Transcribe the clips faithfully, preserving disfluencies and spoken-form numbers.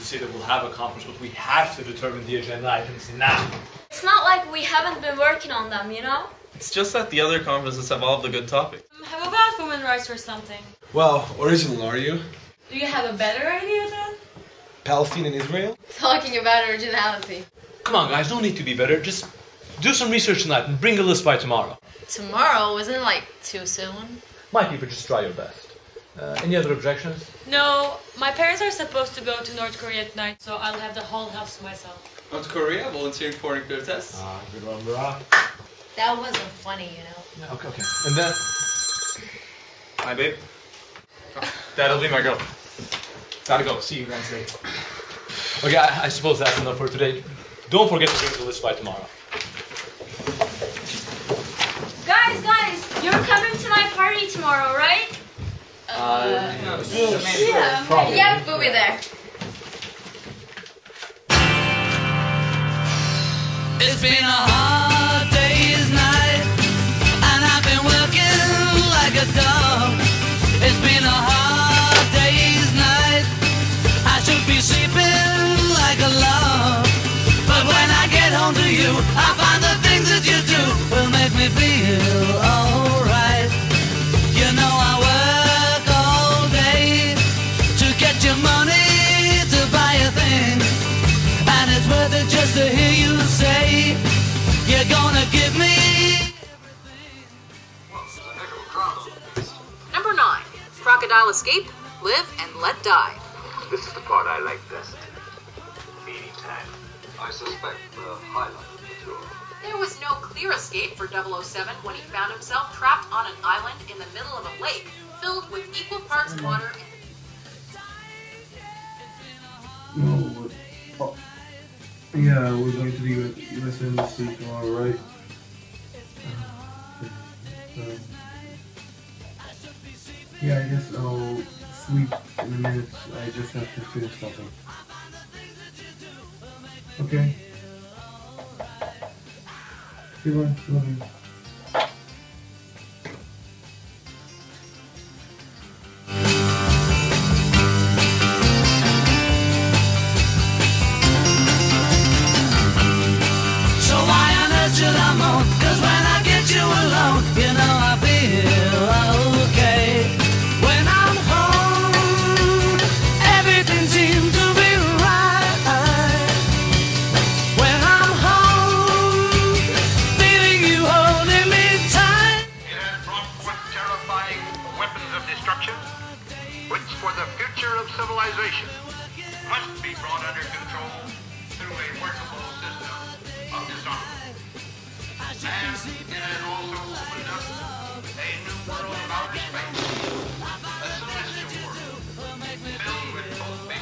say that we'll have a conference, but we have to determine the agenda items now. It's not like we haven't been working on them, you know? It's just that the other conferences have all the good topics. How about women's rights or something? Well, original, are you? Do you have a better idea then? Palestine and Israel? Talking about originality. Come on, guys, no need to be better. Just do some research tonight and bring a list by tomorrow. Tomorrow? Wasn't it like too soon? My people, just try your best. Uh, any other objections? No, my parents are supposed to go to North Korea tonight, so I'll have the whole house to myself. North Korea, volunteering for nuclear tests. Ah, good one, brah. That wasn't funny, you know? Yeah, okay, okay. And then... Hi, babe. That'll be my girl. Gotta go. See you guys later. Okay, I, I suppose that's enough for today. Don't forget to bring the list by tomorrow. Guys, guys, you're coming to my party tomorrow, right? Uh, Yeah, Probably. yeah, we'll be there. It's been a hard day's night, and I've been working like a dog. It's been a hard day's night, I should be sleeping like a log. But when I get home to you, I find the things that you do will make me feel alright. You know I work all day to get your money to buy a thing, and it's worth it just to hear you say you're gonna give me everything. Number nine. Crocodile escape, live and let die. This is the part I like best. Meeting time. I suspect the highlight of the tour. There was no clear escape for double oh seven when he found himself trapped on an island in the middle of a lake filled with equal parts water and... No, oh. Yeah, we're going to the U S Embassy tomorrow, right? Uh, uh, yeah, I guess I'll sleep in a minute. I just have to finish something. Okay. Goodbye. Love you. So why on earth should I moan? 'Cause when I get you alone, you know I feel okay. When I'm home, everything seems to be right. When I'm home, feeling you holding me tight. It has brought forth terrifying weapons of destruction, which for the future of civilization must be brought under control through a workable system of disarmament. And it has also opened up a new world of outer space, a celestial world, filled with both big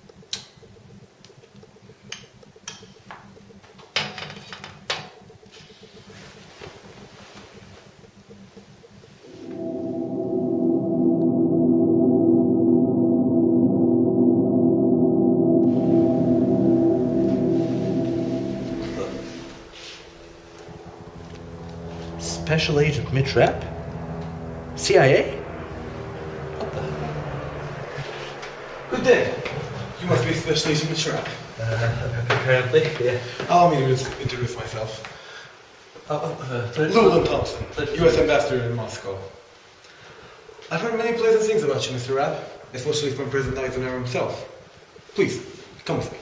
Special Agent Mitch Rapp? C I A? What the hell? Good day. You must be Special Agent Mitch Rapp. Uh, apparently, yeah. Allow me to introduce myself. Oh, oh, uh, pleasure. Llewellyn Thompson, Pleasure. U S Ambassador in Moscow. I've heard many pleasant things about you, Mister Rapp, especially from President Eisenhower himself. Please, come with me.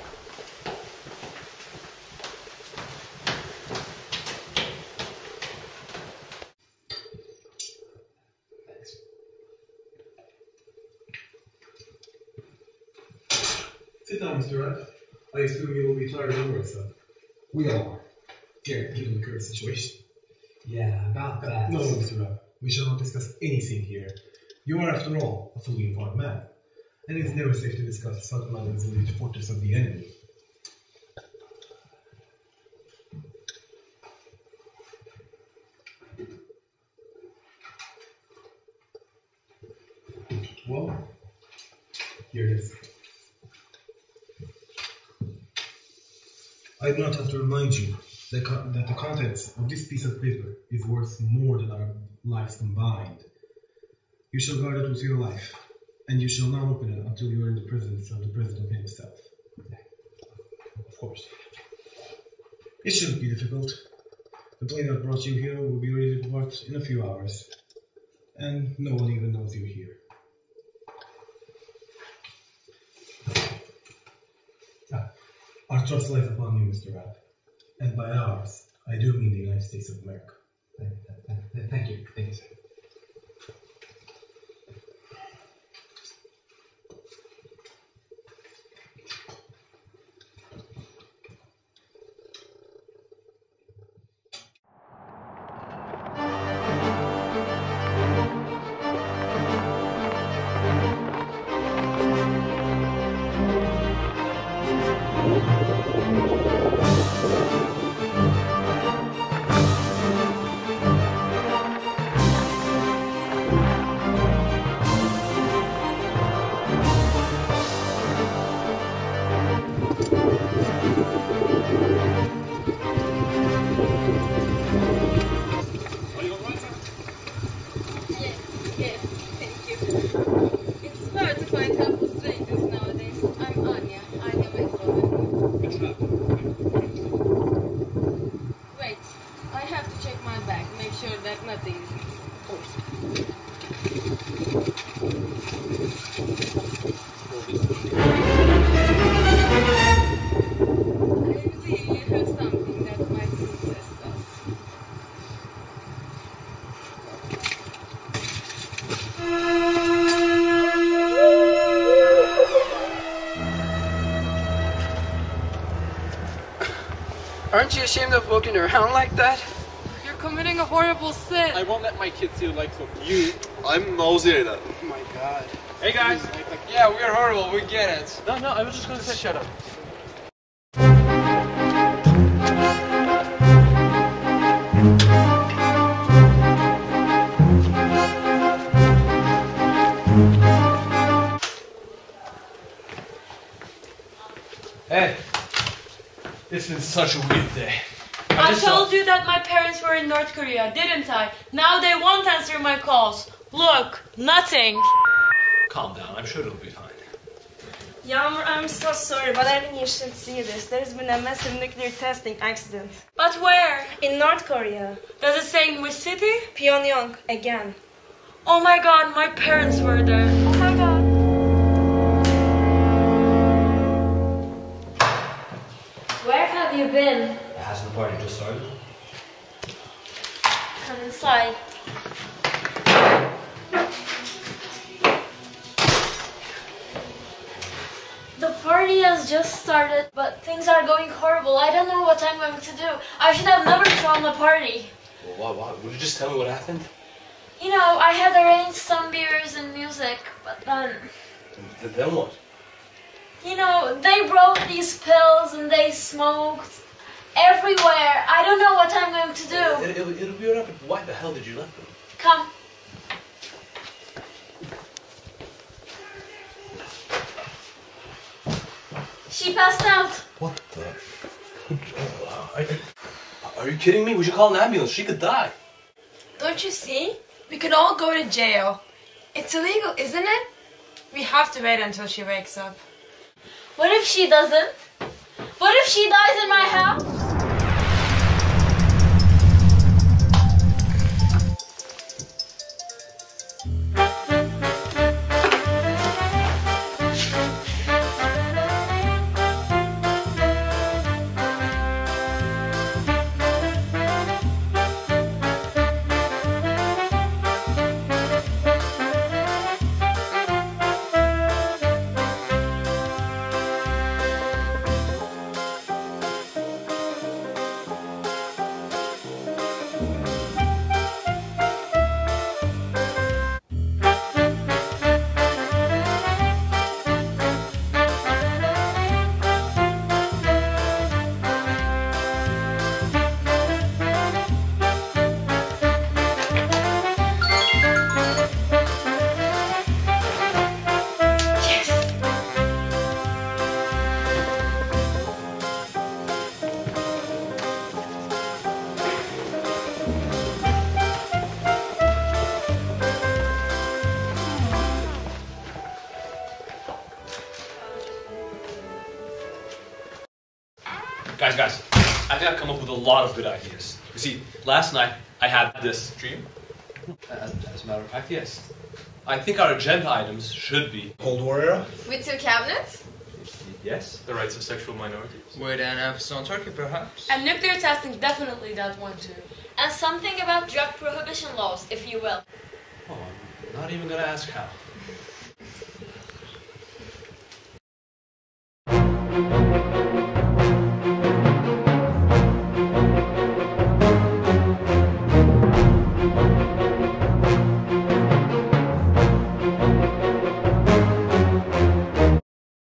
Sit down, Mister Rapp. I assume you will be tired of work, sir. We all are. Here, given the current situation. Yeah, about that. No, no, Mister Rapp. We shall not discuss anything here. You are, after all, a fully informed man. And it is never safe to discuss such matters in the fortress of the enemy. Well, here it is. I do not have to remind you that, co that the contents of this piece of paper is worth more than our lives combined. You shall guard it with your life, And you shall not open it until you are in the presence of the President himself. Of course. It shouldn't be difficult. The plane that brought you here will be ready to depart in a few hours. And no one even knows you're here. Ah, our trust lies upon you, Mister Rapp. And by ours, I do mean the United States of America. Thank, thank, thank you. Thank you, sir. Aren't you ashamed of walking around like that? You're committing a horrible sin. I won't let my kids see the likes of you. I'm nauseated. Oh my god. Hey guys. Yeah, we're horrible, we get it. No, no, I was just gonna say shut up. Hey, it's been such a weird day. I told you that my parents were in North Korea, didn't I? Now they won't answer my calls. Look, nothing. Calm down, I'm sure it'll be fine. Yağmur, I'm so sorry, but I think you should see this. There's been a massive nuclear testing accident. But where? In North Korea. Does it say in which city? Pyongyang, again. Oh my god, my parents were there. Oh my god. Where have you been? Hasn't the party just started? Come inside. The party has just started, but things are going horrible. I don't know what I'm going to do. I should have never thrown the party. Well, why, why? Would you just tell me what happened? You know, I had arranged some beers and music, but then... Then, then what? You know, they brought these pills and they smoked everywhere. I don't know what I'm going to do. It, it, it'll be alright, but why the hell did you let them? Come. She passed out. What the? Are, are you kidding me? We should call an ambulance. She could die. Don't you see? We could all go to jail. It's illegal, isn't it? We have to wait until she wakes up. What if she doesn't? What if she dies in my house? think I've come up with a lot of good ideas. You see, last night I had this dream. As, as a matter of fact, yes. I think our agenda items should be Cold War era. With two cabinets? Yes. The rights of sexual minorities. With an emphasis on Turkey, perhaps. And nuclear testing, definitely that one too. And something about drug prohibition laws, if you will. Oh, I'm not even gonna ask how.